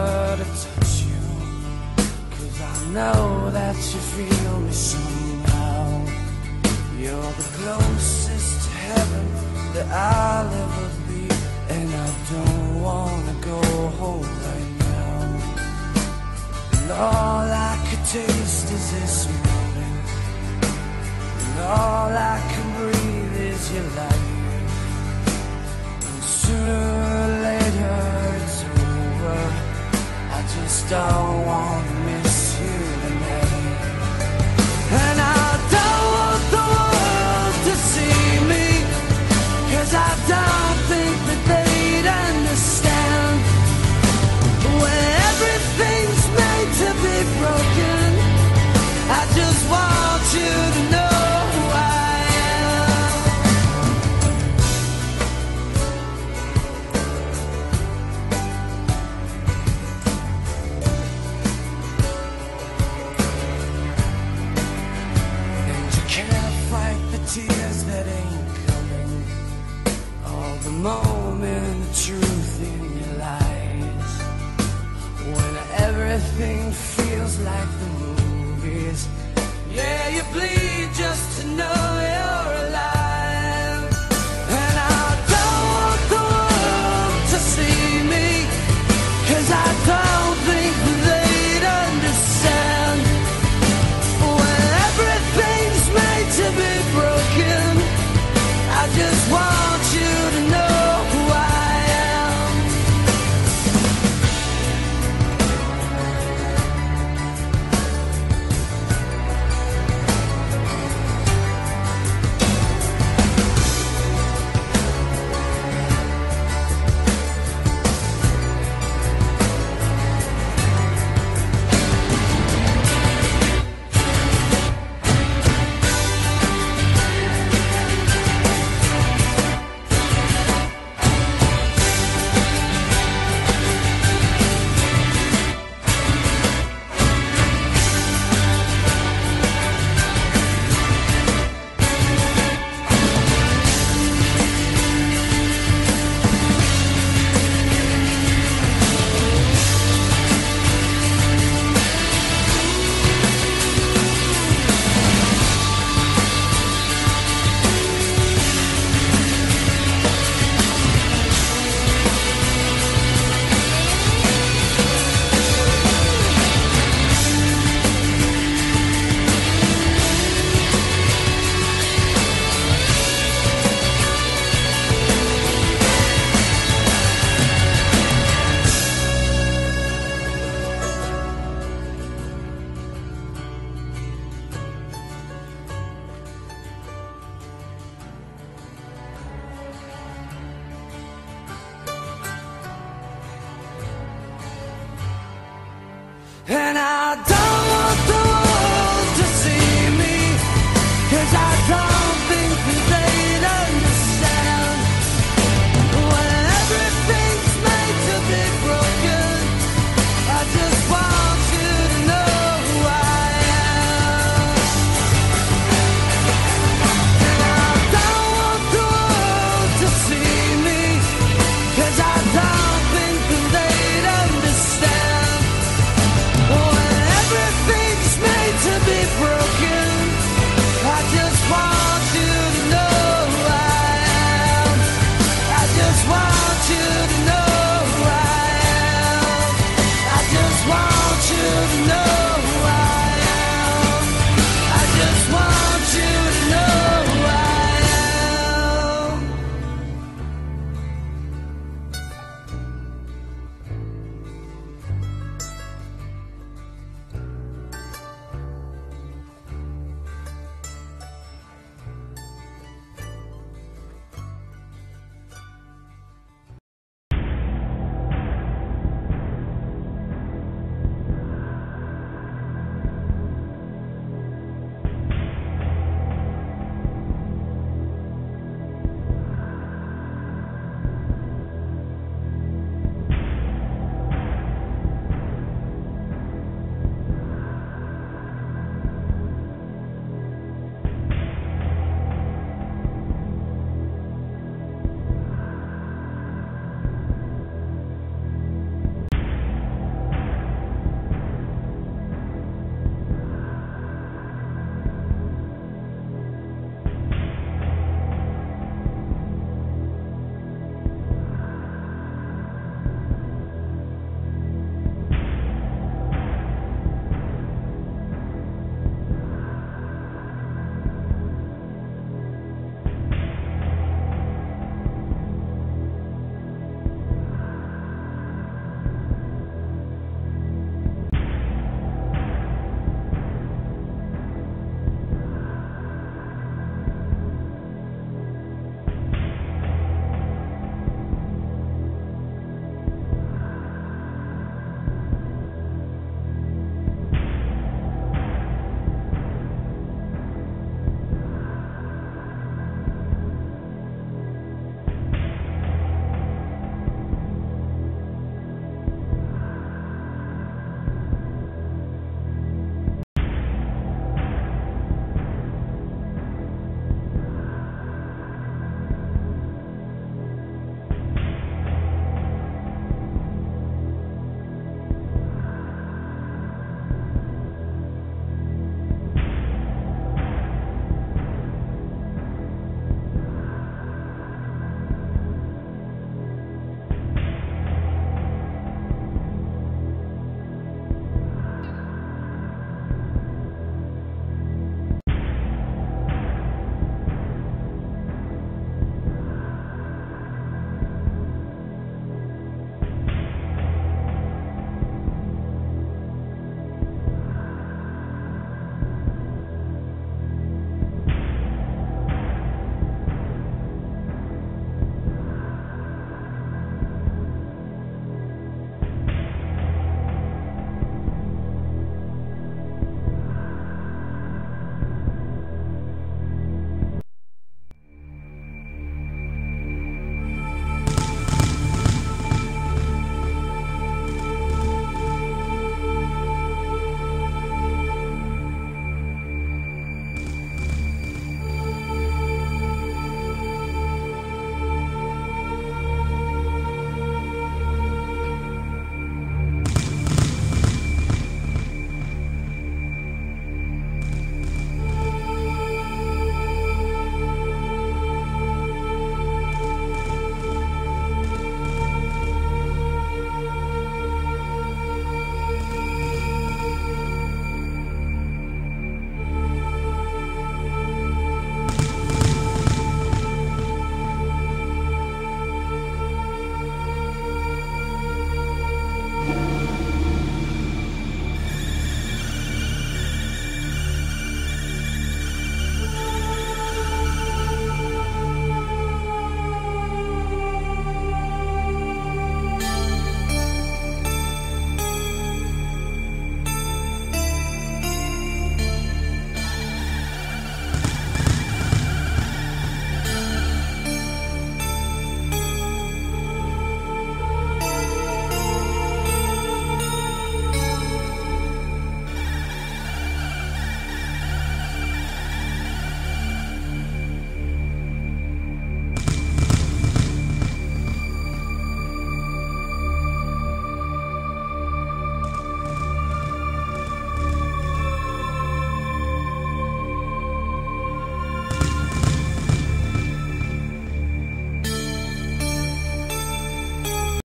to touch you, 'cause I know that you feel me somehow. You're the closest to heaven that I'll ever be, and I don't wanna go home right now. And all I could taste is this moment, and all I can breathe is your light. And sooner or later it's over, I just don't wanna miss you tonight. And I don't want the world to see me, 'cause I don't think that they'd understand. When everything's made to be broken, I just want you to know who I am. And you can't fight the tears that ain't coming, all the moment, the truth in your lies. When everything feels like the movies, yeah, you bleed just to know you're alive. And I don't want the world to see me, 'cause I don't think they'd understand. When everything's made to be broken, I just want you to know who I am. And I don't want the world to see me, 'cause I don't